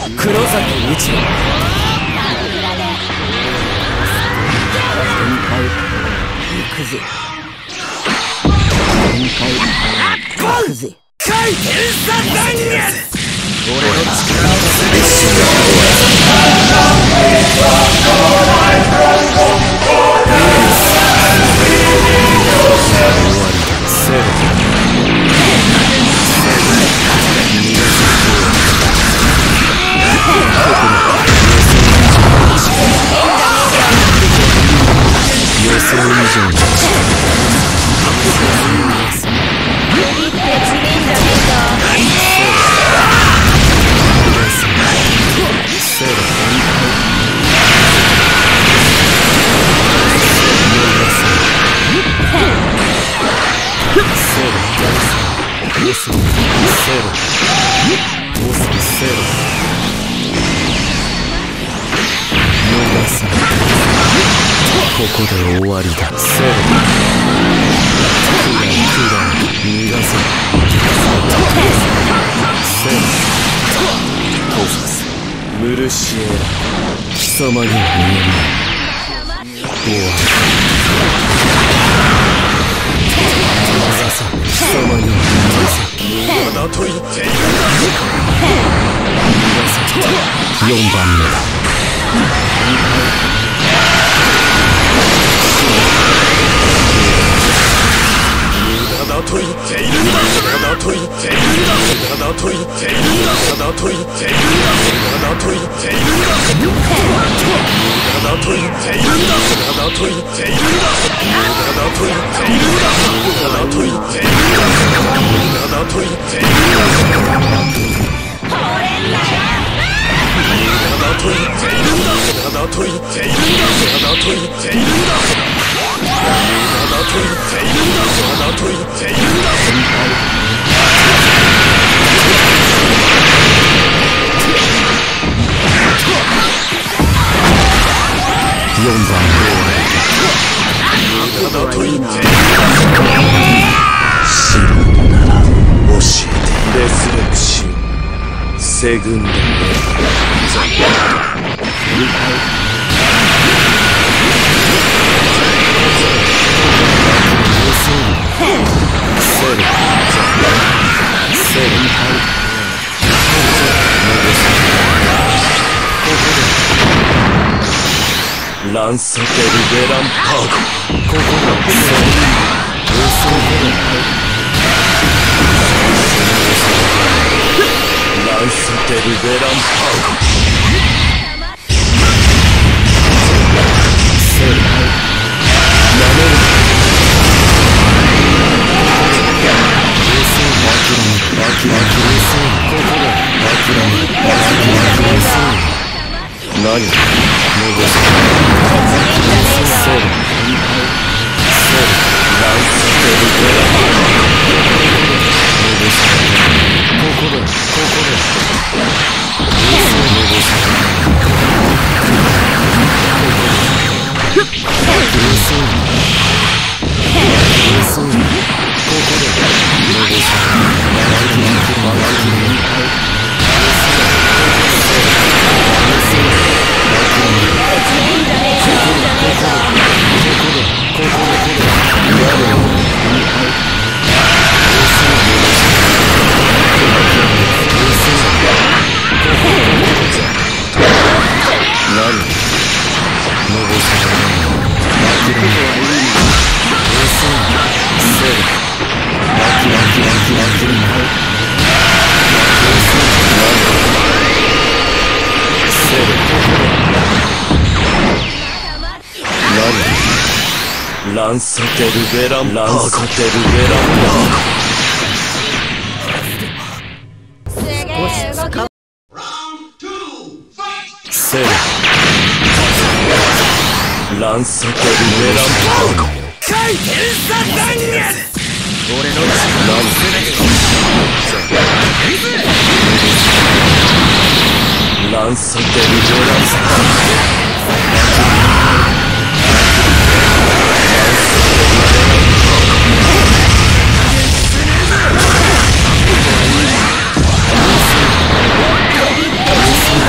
黒崎宇宙行くぜ展開行くぜ回転差断月俺の力を全て知る予想以上にここで終わりだ。セロ逃がせ。セロトファスムルシエラ貴様には見えない終わりザサ貴様には見えない無駄だと言っているんだ。逃がせ4番目だ。無駄だと言っているんだ。無駄だと言っているんだ。無駄だと言っているんだ。無駄だと言っているんだ。無駄だと言っているんだ。無駄だと言っているんだ。無駄だと言っているんだ。無駄だと言っているんだ。無駄だと言っているんだ。無駄だと言っているんだ。ほれんなよ。無駄だと言っているんだ。無駄だと言っているんだ。無駄だと言っているんだ。無駄だと言っているんだ。無駄だと言っているんだ。4番無駄だと言っているんだ。白なら教えて。レスレクシオセグンドネランソテル・ベランパーゴここだ。ランソテル・ベランパーゴセルやめる。何をランソテル・ベランパーゴセルランソテル・ベランパーゴ回転差断月俺の力を全てランソテル・ベランパーゴランソテル・ベランパーゴ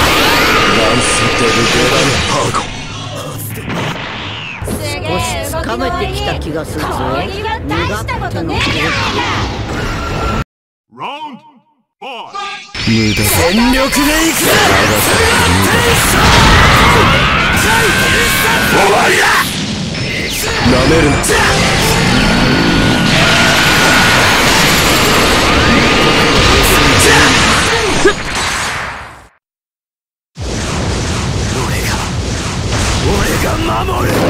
ランサテルベランパーゴ。 少しつかめてきた気がするぞ。身勝手の無駄だ。 全力で行くぜ。終わりだ。なめるな。俺が守る。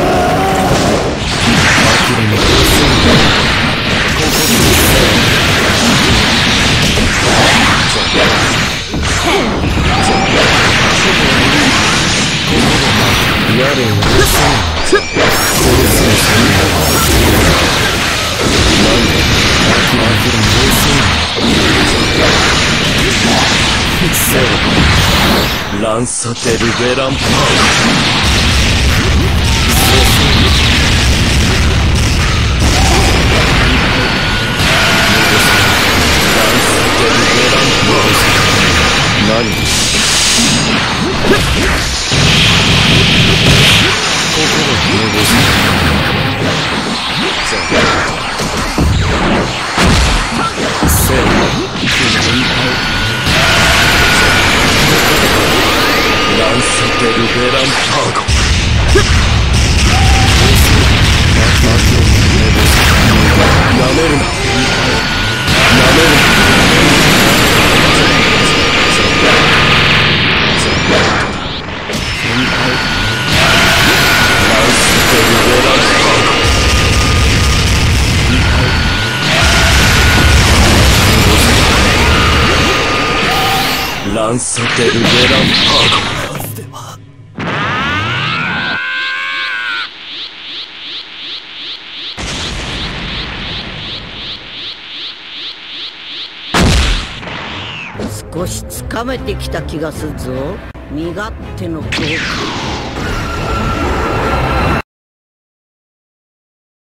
ランサテルベランパーランサテルベランパーゴ。なめるな。なめるな。ランサテルベランパーゴ。 少しつかめてきた気がするぞ。身勝手の強化。